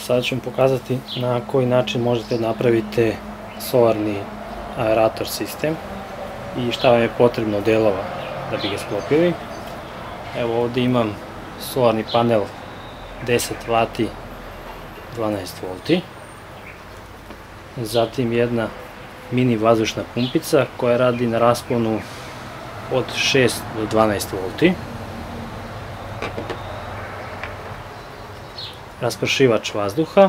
Sada ću vam pokazati na koji način možete napraviti solarni aerator sistem i šta vam je potrebno delova da bi ga sklopili. Evo ovdje imam solarni panel 10 W 12 V, zatim jedna mini vazdušna pumpica koja radi na rasponu od 6 do 12 V, raspršivač vazduha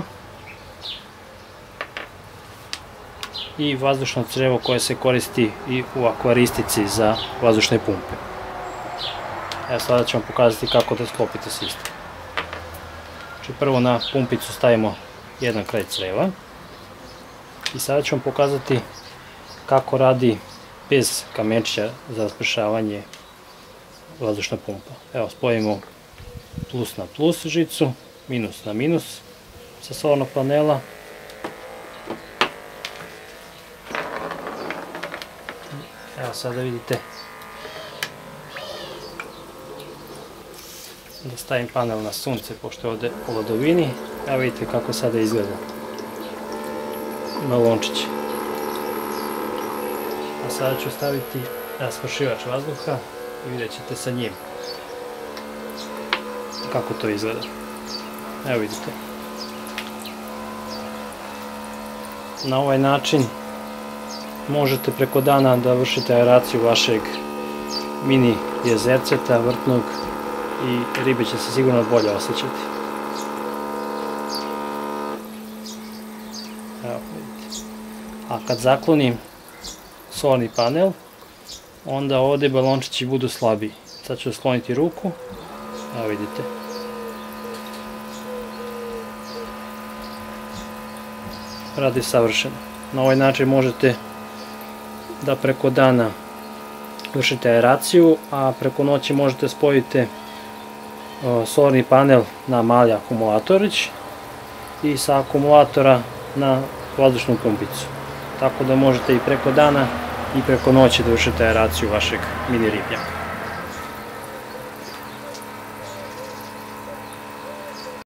i vazdušno crevo koje se koristi i u akvaristici za vazdušne pumpe. Evo sada ću vam pokazati kako da sklopite sistem. Znači prvo na pumpicu stavimo jedan kraj creva i sada ću vam pokazati kako radi bez kamenčića za raspršavanje vazdušna pumpa. Evo spojimo plus na plus žicu, minus na minus sa solarnog panela. Evo sada vidite da stavim panel na sunce pošto je ovdje u ladovini. Evo vidite kako sada izgleda balončić. A sada ću staviti raspršivač vazduha i vidjet ćete sa njim kako to izgleda. Evo vidite. Na ovaj način možete preko dana da vršite aeraciju vašeg mini jezerceta vrtnog i ribe će se sigurno bolje osjećati. Evo vidite. A kad zaklonim solarni panel, onda ovdje balončići budu slabiji. Sad ću skloniti ruku. Evo vidite. Radi savršeno. Na ovaj način možete da preko dana vršite aeraciju, a preko noći možete spojiti solarni panel na mali akumulatorić i sa akumulatora na vazdušnu pumpicu. Tako da možete i preko dana i preko noći da vršite aeraciju vašeg mini ribnjaka.